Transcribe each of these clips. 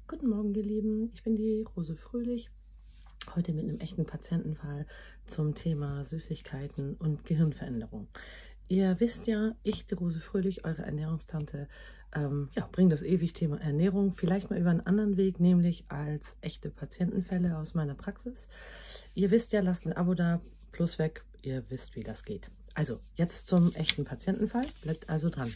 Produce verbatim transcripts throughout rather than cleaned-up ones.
Guten Morgen, ihr Lieben. Ich bin die Rose Fröhlich. Heute mit einem echten Patientenfall zum Thema Süßigkeiten und Gehirnveränderung. Ihr wisst ja, ich, die Rose Fröhlich, eure Ernährungstante, ähm, ja, bringe das ewig Thema Ernährung vielleicht mal über einen anderen Weg, nämlich als echte Patientenfälle aus meiner Praxis. Ihr wisst ja, lasst ein Abo da, plus weg, ihr wisst, wie das geht. Also, jetzt zum echten Patientenfall. Bleibt also dran.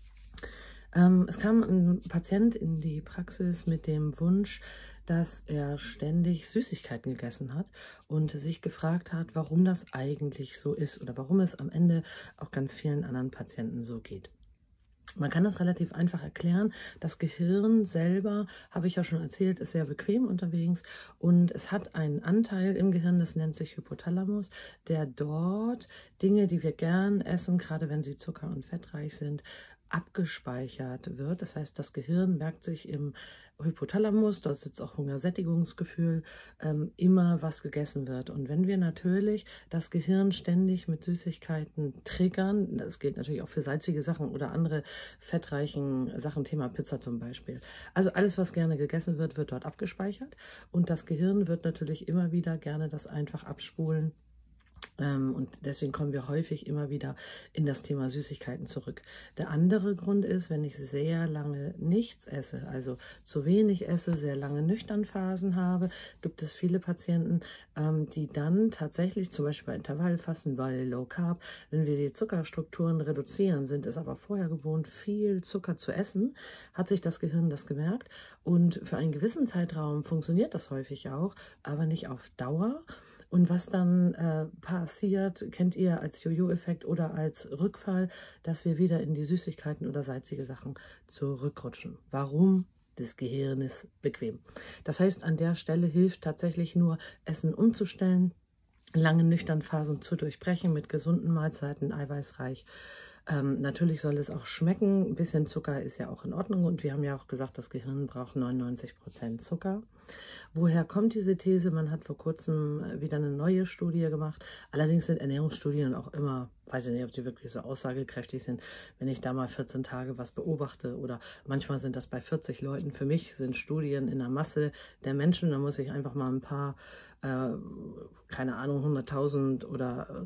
Ähm, es kam ein Patient in die Praxis mit dem Wunsch, dass er ständig Süßigkeiten gegessen hat und sich gefragt hat, warum das eigentlich so ist oder warum es am Ende auch ganz vielen anderen Patienten so geht. Man kann das relativ einfach erklären. Das Gehirn selber, habe ich ja schon erzählt, ist sehr bequem unterwegs und es hat einen Anteil im Gehirn, das nennt sich Hypothalamus, der dort Dinge, die wir gern essen, gerade wenn sie zucker- und fettreich sind, abgespeichert wird. Das heißt, das Gehirn merkt sich im Hypothalamus, dort sitzt auch Hungersättigungsgefühl, ähm, immer was gegessen wird. Und wenn wir natürlich das Gehirn ständig mit Süßigkeiten triggern, das gilt natürlich auch für salzige Sachen oder andere fettreichen Sachen, Thema Pizza zum Beispiel. Also alles, was gerne gegessen wird, wird dort abgespeichert. Und das Gehirn wird natürlich immer wieder gerne das einfach abspulen. Und deswegen kommen wir häufig immer wieder in das Thema Süßigkeiten zurück. Der andere Grund ist, wenn ich sehr lange nichts esse, also zu wenig esse, sehr lange Nüchternphasen habe, gibt es viele Patienten, die dann tatsächlich, zum Beispiel bei Intervallfasten, bei Low Carb, wenn wir die Zuckerstrukturen reduzieren, sind es aber vorher gewohnt, viel Zucker zu essen, hat sich das Gehirn das gemerkt und für einen gewissen Zeitraum funktioniert das häufig auch, aber nicht auf Dauer. Und was dann äh, passiert, kennt ihr als Jojo-Effekt oder als Rückfall, dass wir wieder in die Süßigkeiten oder salzige Sachen zurückrutschen. Warum? Das Gehirn ist bequem. Das heißt, an der Stelle hilft tatsächlich nur, Essen umzustellen, lange Nüchternphasen zu durchbrechen mit gesunden Mahlzeiten, eiweißreich. Ähm, natürlich soll es auch schmecken. Ein bisschen Zucker ist ja auch in Ordnung. Und wir haben ja auch gesagt, das Gehirn braucht neunundneunzig Prozent Zucker. Woher kommt diese These? Man hat vor kurzem wieder eine neue Studie gemacht. Allerdings sind Ernährungsstudien auch immer, weiß ich nicht, ob sie wirklich so aussagekräftig sind, wenn ich da mal vierzehn Tage was beobachte. Oder manchmal sind das bei vierzig Leuten. Für mich sind Studien in der Masse der Menschen. Da muss ich einfach mal ein paar, äh, keine Ahnung, hunderttausend oder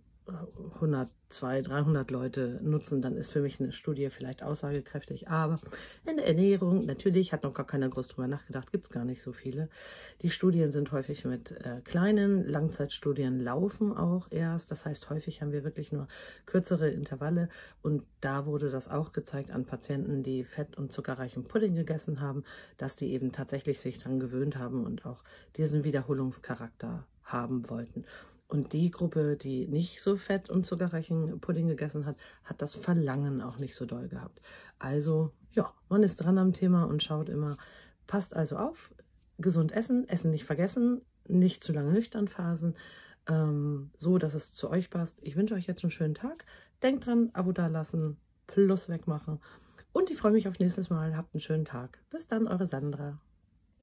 hundert, zweihundert, dreihundert Leute nutzen, dann ist für mich eine Studie vielleicht aussagekräftig. Aber in der Ernährung, natürlich, hat noch gar keiner groß drüber nachgedacht, gibt es gar nicht so viele. Die Studien sind häufig mit äh, kleinen, Langzeitstudien laufen auch erst. Das heißt, häufig haben wir wirklich nur kürzere Intervalle. Und da wurde das auch gezeigt an Patienten, die fett- und zuckerreichen Pudding gegessen haben, dass die eben tatsächlich sich daran gewöhnt haben und auch diesen Wiederholungscharakter haben wollten. Und die Gruppe, die nicht so fett und zuckerreichen Pudding gegessen hat, hat das Verlangen auch nicht so doll gehabt. Also, ja, man ist dran am Thema und schaut immer, passt also auf, gesund essen, Essen nicht vergessen, nicht zu lange Nüchternphasen, ähm, so, dass es zu euch passt. Ich wünsche euch jetzt einen schönen Tag. Denkt dran, Abo dalassen, Plus wegmachen. Und ich freue mich auf nächstes Mal. Habt einen schönen Tag. Bis dann, eure Sandra.